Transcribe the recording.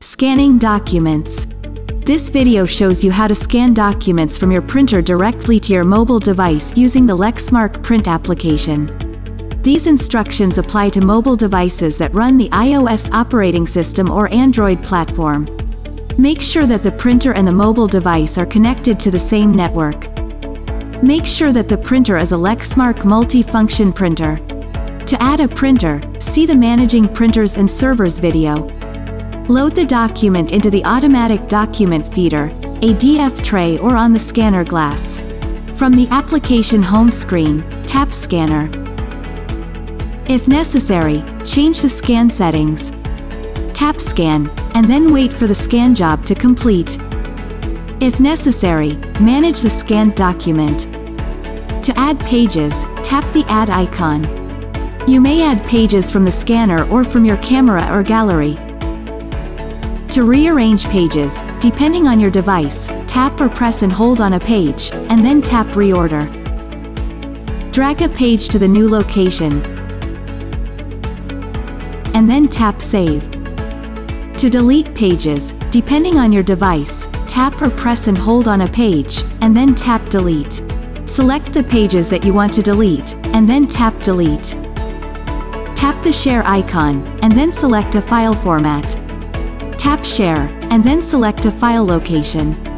Scanning documents. This video shows you how to scan documents from your printer directly to your mobile device using the Lexmark Print application. These instructions apply to mobile devices that run the iOS operating system or Android platform. Make sure that the printer and the mobile device are connected to the same network. Make sure that the printer is a Lexmark multi-function printer. To add a printer, see the Managing Printers and Servers video. Load the document into the automatic document feeder, a DF tray, or on the scanner glass. From the application home screen, tap Scanner. If necessary, change the scan settings. Tap Scan, and then wait for the scan job to complete. If necessary, manage the scanned document. To add pages, tap the Add icon. You may add pages from the scanner or from your camera or gallery. To rearrange pages, depending on your device, tap or press and hold on a page, and then tap Reorder. Drag a page to the new location, and then tap Save. To delete pages, depending on your device, tap or press and hold on a page, and then tap Delete. Select the pages that you want to delete, and then tap Delete. Tap the Share icon, and then select a file format. Tap Share, and then select a file location.